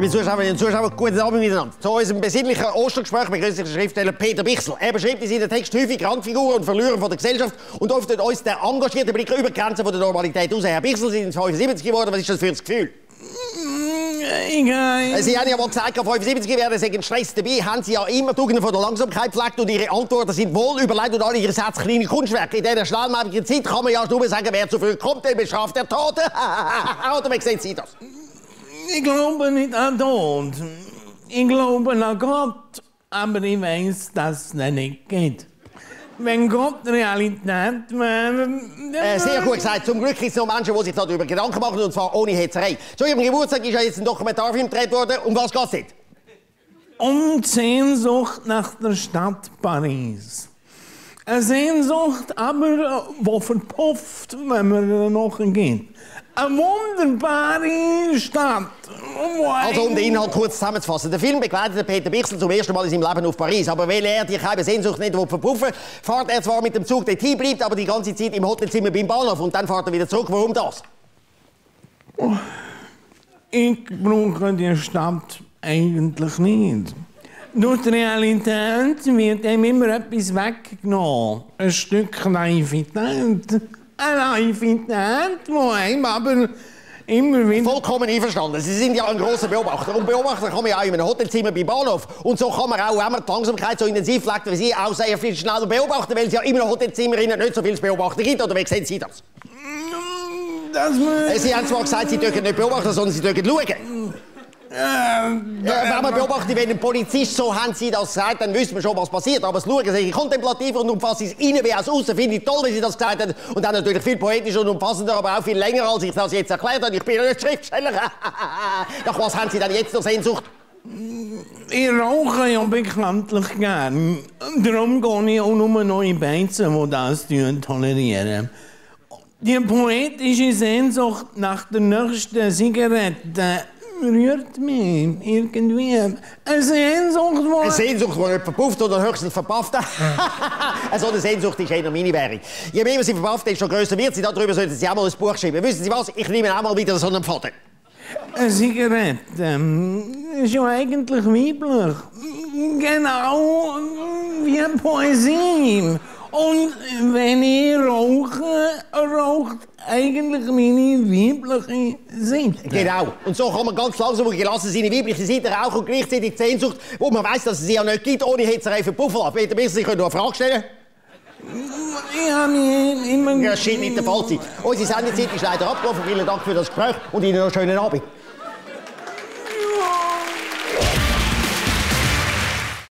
Liebe Zuschauerinnen und Zuschauer, guten Abend miteinander. Zu unserem besinnlichen Ostergespräch begrüßt sich der Schriftsteller Peter Bichsel. Er beschreibt in seinem Text häufig Randfiguren und Verlierer von der Gesellschaft und öffnet uns den engagierten Blick über die Grenzen der Normalität raus. Herr Bichsel, Sie sind 75 geworden. Was ist das für ein Gefühl? Sie haben ja mal gesagt, 75 werden Sie Stress dabei. Haben Sie ja immer Tugenden von der Langsamkeit gepflegt und Ihre Antworten sind wohl überlegt und alle Ihre Sätze kleine Kunstwerke. In dieser schnelllebigen Zeit kann man ja nur sagen, wer zu früh kommt, der bestraft der Tote. Oder wie sehen Sie das? Ich glaube nicht an Tod. Ich glaube an Gott, aber ich weiß, dass es nicht geht. Wenn Gott Realität wäre... Sehr gut gesagt. Zum Glück gibt es noch Menschen, die sich darüber Gedanken machen, und zwar ohne Hetzerei. Zu Ihrem Geburtstag ist ja jetzt ein Dokumentarfilm gedreht worden. Um was geht es dort? Um die Sehnsucht nach der Stadt Paris. Eine Sehnsucht, aber die verpufft, wenn man noch geht. Eine wunderbare Stadt. Also, um den Inhalt kurz zusammenzufassen. Der Film begleitet Peter Bichsel zum ersten Mal in seinem Leben auf Paris. Aber weil er die keine Sehnsucht nicht verpuffen will, fährt er zwar mit dem Zug dorthin, bleibt aber die ganze Zeit im Hotelzimmer beim Bahnhof. Und dann fährt er wieder zurück. Warum das? Ich brauche die Stadt eigentlich nicht. Durch die Realität wird ihm immer etwas weggenommen. Ein Stück Naivität. Eine Naivität, die einem aber immer wieder... Vollkommen einverstanden. Sie sind ja ein grosser Beobachter. Und Beobachter kann man ja auch in einem Hotelzimmer beim Bahnhof. Und so kann man auch, wenn man die Langsamkeit so intensiv legt wie Sie, auch sehr viel schneller beobachten, weil es ja in einem Hotelzimmer nicht so viel zu beobachten gibt. Oder wie sehen Sie das? Sie haben zwar gesagt, Sie dürfen nicht beobachten, sondern Sie dürfen schauen. Wenn man beobachtet, wenn ein Polizist, so haben Sie das gesagt, dann wissen wir schon, was passiert. Aber das Schauen ist kontemplativer und umfassend es innen wie aus außen. Finde ich toll, wie Sie das gesagt haben. Und dann natürlich viel poetischer und umfassender, aber auch viel länger, als ich das jetzt erklärt habe. Ich bin nicht Schriftsteller. Nach was haben Sie denn jetzt noch Sehnsucht? Ich rauche ja bekanntlich gern. Darum gehe ich auch nur neue Beizen, die das tolerieren. Die poetische Sehnsucht nach der nächsten Zigarette rührt mich irgendwie. Eine Sehnsucht, die... Eine Sehnsucht, die nicht verpufft oder höchstens verpafft. So eine Sehnsucht ist eher meine Währung. Je mehr sie verpafft, desto grösser wird sie. Darüber sollten Sie auch mal ein Buch schreiben. Wissen Sie was? Ich nehme auch mal wieder so einen Faden. Eine Zigarette ist ja eigentlich weiblich. Genau wie eine Poesie. Und wenn ich rauche, raucht eigentlich meine weibliche Seite. Genau. Und so kann man ganz langsam und gelassen seine weibliche Seite rauchen und gleichzeitig die Sehnsucht, wo man weiss, dass es sie ja nicht gibt, ohne Hetzerei verpuffen lassen. Peter Bichsel, Sie können noch eine Frage stellen? Ich habe mich immer... Ja, das scheint nicht der Fall zu sein. Unsere Sendezeit ist leider abgelaufen. Vielen Dank für das Gespräch und Ihnen noch einen schönen Abend.